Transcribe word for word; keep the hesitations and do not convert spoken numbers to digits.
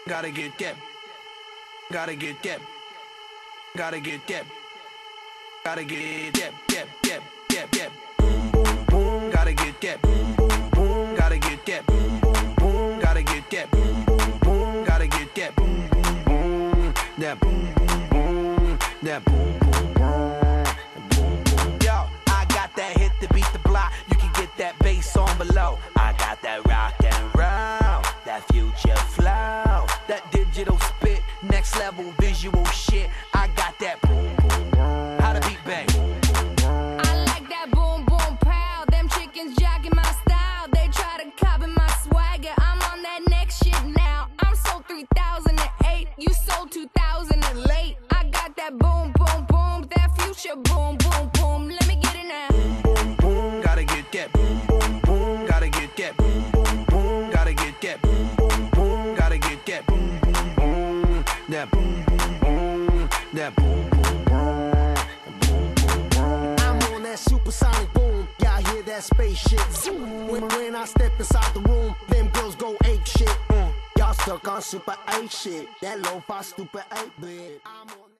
Gotta get that. Gotta get that. Gotta get that. Gotta get that. That. That. That. That. Boom, boom, boom. Gotta get that. Boom, boom, boom. Gotta get that. Boom, boom, boom. Gotta get that. Boom, boom, boom. Gotta get that. Boom, boom, boom. That boom, boom, boom. That boom, boom, boom. Yo, I got that hit to beat the block. You can get that bass on below. I got that rock and roll, that future flow, that digital spit, next level visual shit. I got that boom, boom, boom. How to beat bang. I like that boom, boom, pow. Them chickens jacking my style. They try to copy my swagger. I'm on that next shit now. I'm sold three thousand eight. You sold two thousand late. I got that boom, boom, boom. That future boom, boom, boom. Let me get it now. Boom, boom, boom. Gotta get that. Boom, boom, boom. Gotta get that. Boom, boom, boom. Gotta get that. Boom, boom, boom. Gotta get that. Boom, boom, boom. That boom, boom, boom. That boom, boom, boom. Boom, boom, boom. I'm on that supersonic boom. Y'all hear that spaceship zoom. When, when I step inside the room, them girls go ape shit. Mm. Y'all stuck on super eight shit. That lo-fi stupid eight bit. I'm on